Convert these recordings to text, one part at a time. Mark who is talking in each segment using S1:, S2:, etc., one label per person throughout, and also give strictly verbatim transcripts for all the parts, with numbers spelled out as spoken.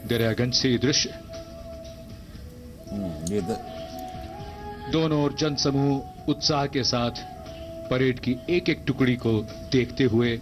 S1: दरियागंज से ये दृश्य।
S2: ये द...
S1: दोनों ओर जनसमूह उत्साह के साथ परेड की एक एक टुकड़ी को देखते हुए।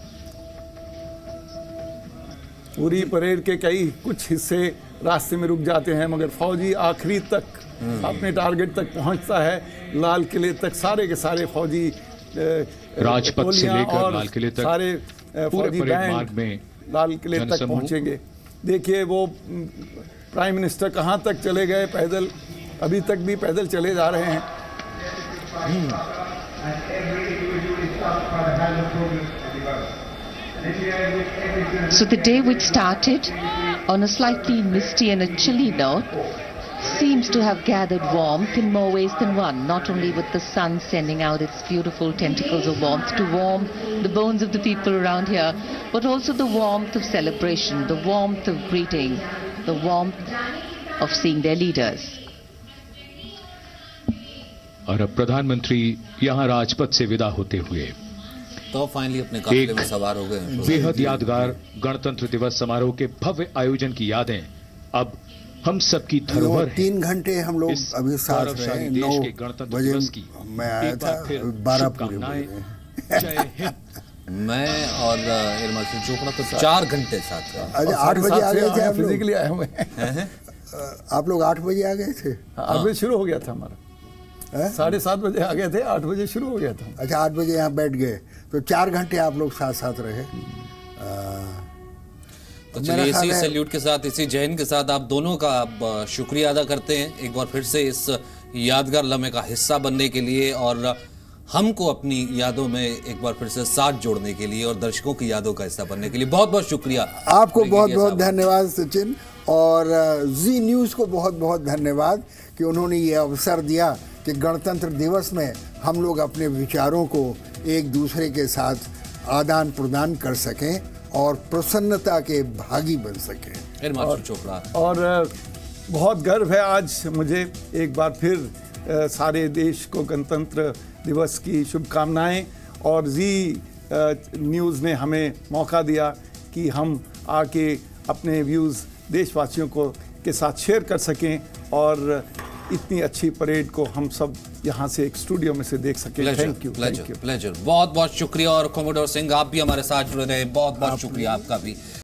S3: पूरी परेड के कई कुछ हिस्से रास्ते में रुक जाते हैं, मगर फौजी आखिरी तक अपने टारगेट तक पहुंचता है। लाल किले तक सारे के सारे फौजी,
S1: राजपथ से लेकर लाल किले तक
S3: सारे
S1: पूरे
S3: फौजी
S1: परेड मार्ग में
S3: लाल किले तक पहुंचेंगे। देखिए वो प्राइम मिनिस्टर कहां तक चले गए, पैदल, अभी तक भी पैदल चले जा रहे हैं।
S4: So the day which started on a slightly misty and a chilly note seems to have gathered warmth in more ways than one, not only with the sun sending out its beautiful tentacles of warmth to warm the bones of the people around here, but also the warmth of celebration, the warmth of greeting, the warmth of seeing their leaders.
S1: और अब प्रधानमंत्री यहाँ राजपथ से विदा होते हुए
S2: तो finally अपने काफिले में सवार हो गए।
S1: बेहद यादगार गणतंत्र दिवस समारोह के भव्य आयोजन की यादें अब हम सबकी धरोहर है।
S5: तीन घंटे हम लोग अभी साथ रहे। नौ बजे मैं आया था, बारह पूरे बजे।
S1: जय हिंद।
S2: मैं और इरमा सिंह चोपड़ा तो चार घंटे साथ रहे।
S5: अरे आठ बजे आ गए थे आप लोग?
S3: फिजिकली आए हुए हैं।
S5: आप लोग आठ बजे आ गए थे?
S3: आठ बजे शुरू हो गया था हमारा, साढ़े सात बजे आ गए थे, आठ बजे शुरू हो गया था।
S5: अच्छा, आठ बजे यहाँ बैठ गए तो चार घंटे आप लोग साथ साथ रहे।
S2: तो चलिए इसी सैल्यूट के साथ, इसी जय हिंद के साथ आप दोनों का आप शुक्रिया अदा करते हैं एक बार फिर से इस यादगार लम्हे का हिस्सा बनने के लिए और हमको अपनी यादों में एक बार फिर से साथ जोड़ने के लिए और दर्शकों की यादों का हिस्सा बनने के लिए बहुत बहुत शुक्रिया
S5: आपको। बहुत बहुत धन्यवाद सचिन, और जी न्यूज़ को बहुत बहुत धन्यवाद कि उन्होंने ये अवसर दिया कि गणतंत्र दिवस में हम लोग अपने विचारों को एक दूसरे के साथ आदान प्रदान कर सकें और प्रसन्नता के भागी बन सकें।
S2: और, चोपड़ा
S3: और बहुत गर्व है आज मुझे एक बार फिर सारे देश को गणतंत्र दिवस की शुभकामनाएं। और जी न्यूज़ ने हमें मौका दिया कि हम आके अपने व्यूज़ देशवासियों को के साथ शेयर कर सकें और इतनी अच्छी परेड को हम सब यहाँ से एक स्टूडियो में से देख सकें। Thank you, thank you,
S2: pleasure. बहुत बहुत शुक्रिया। और कमोडोर सिंह आप भी हमारे साथ जुड़े रहे, बहुत बहुत शुक्रिया आपका भी।